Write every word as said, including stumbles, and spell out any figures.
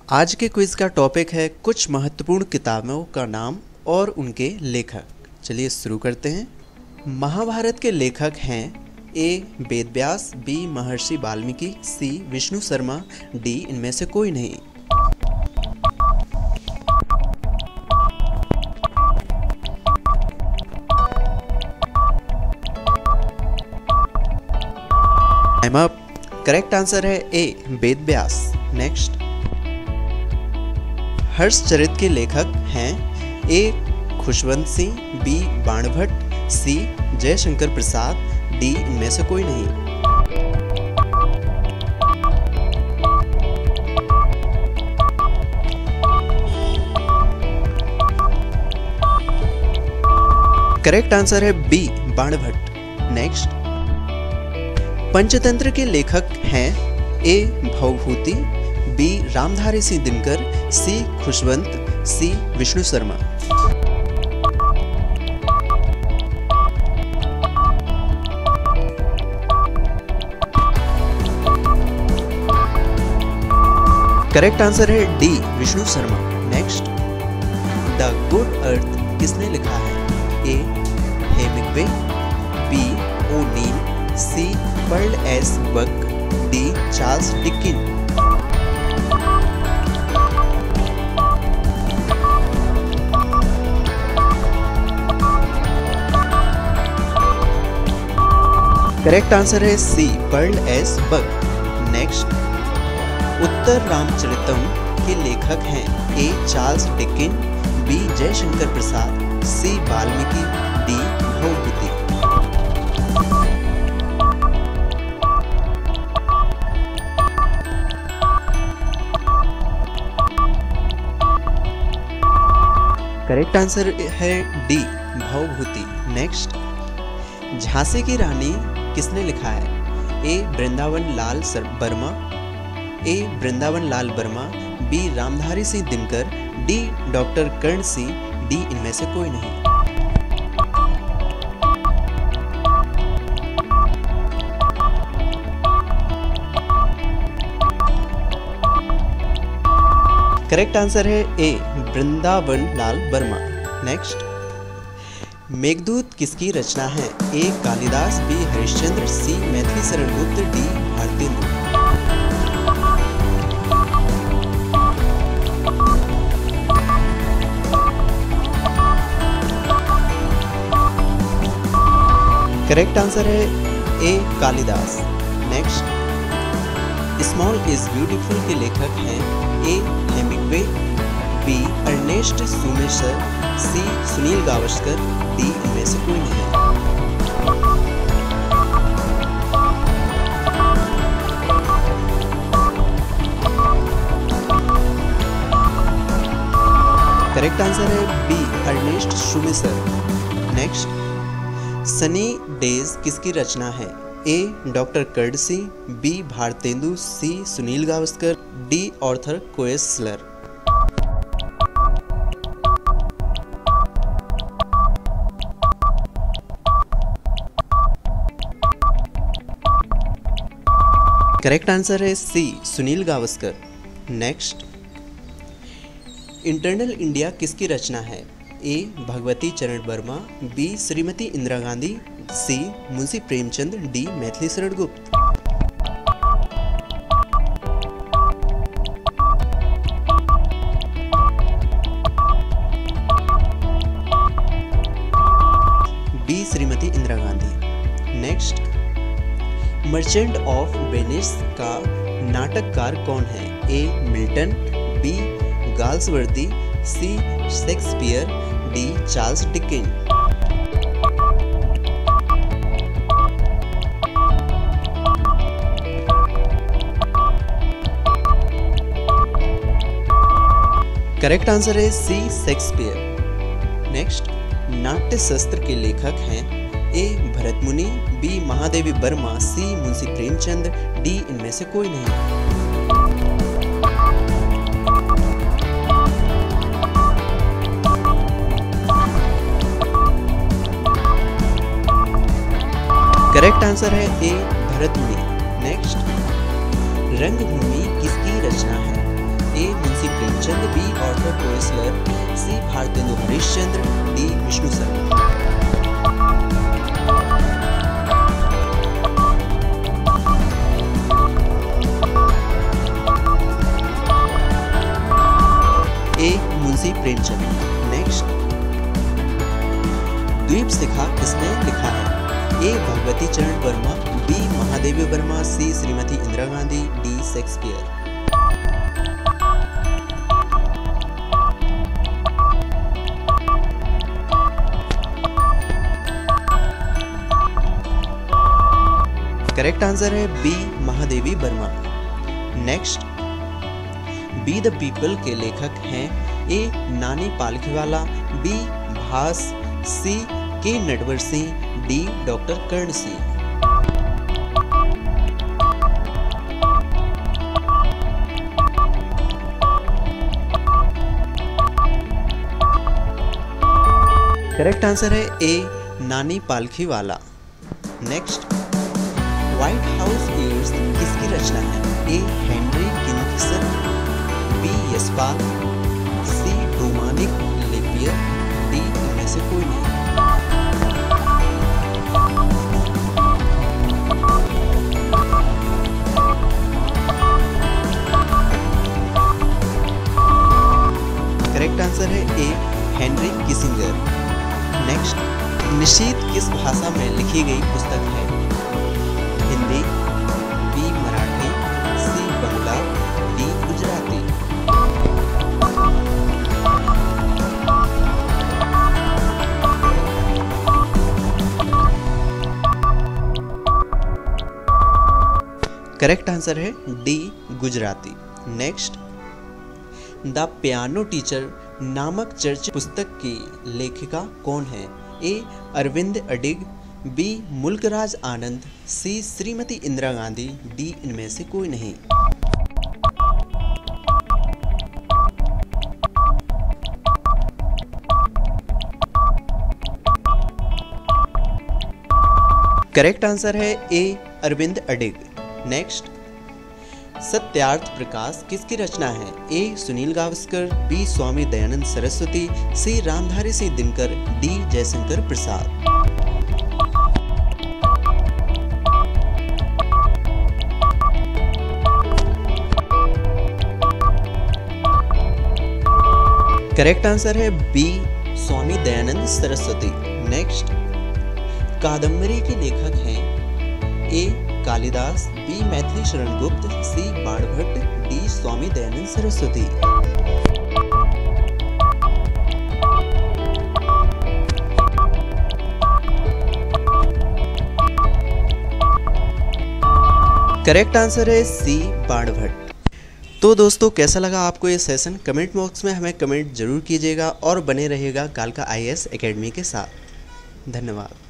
आज के क्विज का टॉपिक है कुछ महत्वपूर्ण किताबों का नाम और उनके लेखक। चलिए शुरू करते हैं। महाभारत के लेखक हैं ए Vedavyas, B Maharshi Valmiki, C Vishnu Sharma, D इनमें से कोई नहीं। Time up. करेक्ट आंसर है ए वेदव्यास। नेक्स्ट, हर्षचरित के लेखक हैं A Khushwant Singh, B Banabhatta, C Jaishankar Prasad, D इनमें से कोई नहीं। करेक्ट आंसर है बी बाणभट्ट। नेक्स्ट, पंचतंत्र के लेखक हैं A Bhavabhuti, B Ramdhari Singh Dinkar, C Khushwant, C Vishnu Sharma. Correct answer है D Vishnu Sharma. Next, the good earth किसने लिखा है? A Hemingway, B O'Neill, C Pearl S Buck, D Charles Dickens. Correct answer है सी पर्ल एस बक। Next, Uttara Ramacharitam के लेखक हैं A Charles Dickens, B Jaishankar Prasad, C Valmiki, D Bhavabhuti. Correct answer है D Bhavabhuti. Next, Jhansi की रानी किसने लिखा है? A Vrindavan Lal Verma, A Vrindavan Lal Verma, B Ramdhari Singh Dinkar, D doctor Karan Singh, D इनमें से कोई नहीं। करेक्ट आंसर है ए वृंदावन लाल वर्मा। नेक्स्ट, मेघदूत किसकी रचना है? A Kalidas, B Harishchandra, C Maithili Sharan Gupt, D Bharatendu. Correct answer है A Kalidas. Next, small is beautiful के लेखक हैं A Hemingway, B Ernest Schumacher, C Sunil Gavaskar, D इनमें से कोई नहीं। करेक्ट आंसर है B Ernest Schumacher. Next, sunny days किसकी रचना है? A doctor Karan Singh, B Bharatendu, C Sunil Gavaskar, D Arthur Koestler. Correct answer है C Sunil Gavaskar. Next, eternal India किसकी रचना है? A Bhagwati Charan Verma, B Shrimati Indira Gandhi, C Munshi Premchand, D Maithili Sharan Gupt. B Shrimati Indira Gandhi. Next, merchant of Venice का नाटककार कौन है? A Milton, B Galsworthy, C Shakespeare, D Charles Dickens. Correct answer है C Shakespeare. Next, Natya Shastra के लेखक हैं A Bharatmuni, B Mahadevi Verma, C Munshi Premchand, D इनमें से कोई नहीं। करेक्ट आंसर है ए भरतमुनि। नेक्स्ट, रंगभूमि किसकी रचना है? A Munshi Premchand, B Arthur Koestler, C Bharatendu Harishchandra, D Vishnu Sharma. A Munshi Premchand. Next, Deep Shikha किसने लिखा है? A Bhagwati Charan Verma, B Mahadevi Verma, C Shrimati Indira Gandhi, D Shakespeare. Correct answer है B Mahadevi Verma. Next, we the people के लेखक हैं ए Nani Palkhivala, B Bhas, C K Natwar Singh, D doctor Karan Singh. Correct answer है A Nani Palkhivala. Next, White House years किसकी रचना है? A Henry Kingfisher, B Yashpal, C Dominique Lapierre, D इनमें से कोई नहीं। करेक्ट आंसर है A Henry Kissinger. Next, Nishith किस भाषा में लिखी गई पुस्तक है? Hindi, B Marathi, C Bangla, D Gujarati. Correct answer है D Gujarati. Next, the piano teacher नामक चर्चित पुस्तक की लेखिका कौन है? A Arvind Adiga, B Mulkraj Anand, C Shrimati Indira Gandhi, D इनमें से कोई नहीं। करेक्ट आंसर है ए अरविंद अडिग। नेक्स्ट, सत्यार्थ प्रकाश किसकी रचना है? A Sunil Gavaskar, B Swami Dayanand Saraswati, C Ramdhari Singh Dinkar, D Jaishankar Prasad. Correct answer है बी स्वामी दयानंद सरस्वती। नेक्स्ट, कादम्बरी के लेखक हैं A Kalidas, B Maithili Sharan Gupt, C Banabhatta, D Swami Dayanand Saraswati. Correct answer है सी बाणभट्ट। तो दोस्तों, कैसा लगा आपको ये सेशन? कमेंट बॉक्स में हमें कमेंट जरूर कीजिएगा और बने रहिएगा कालका आई ए एस एकेडमी के साथ। धन्यवाद।